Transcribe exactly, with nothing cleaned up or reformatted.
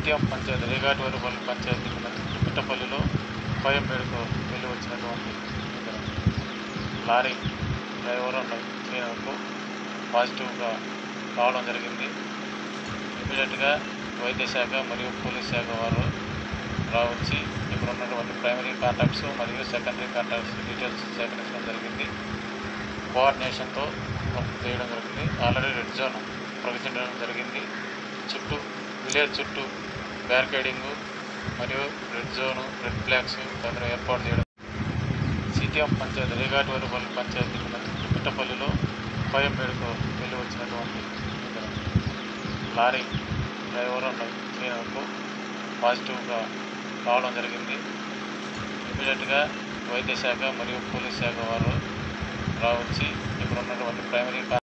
CTM panchayat Regativarapalli panchayat మిట్టపల్లిలో కోయంబేడుకు వెళ్ళి వచ్చినటువంటి లారీ డ్రైవర్ అండ్ క్లీనర్కు పాజిటివ్గా రావడం జరిగింది. ఇమీడియట్గా వైద్య శాఖ మరియు పోలీస్ శాఖ వారు రావచ్చి ఇక్కడ ఉన్నటువంటి ప్రైమరీ కాంటాక్ట్స్ మరియు సెకండరీ కాంటాక్ట్స్ డీటెయిల్స్ సేకరించడం జరిగింది. కోఆర్డినేషన్తో వర్క్ చేయడం జరిగింది. ఆల్రెడీ రెడ్ జోన్ ప్రకటించడం జరిగింది. చుట్టూ విలేజ్ చుట్టూ బ్యారికేడింగు మరియు రెడ్ జోను రెడ్ ఫ్లాగ్స్ తదితర ఏర్పాటు చేయడం. సిటిఎం పంచాయతీ రేగాటివరపల్లి పంచాయతీ మిట్టపల్లిలో కోయంబేడుకు వెళ్ళి వచ్చినటువంటి లారీ డ్రైవర్ అండ్ క్లీనర్కు పాజిటివ్గా రావడం జరిగింది. ఇమీడియట్గా వైద్య శాఖ మరియు పోలీస్ శాఖ వారు రావచ్చి ఇక్కడ ఉన్నటువంటి ప్రైమరీ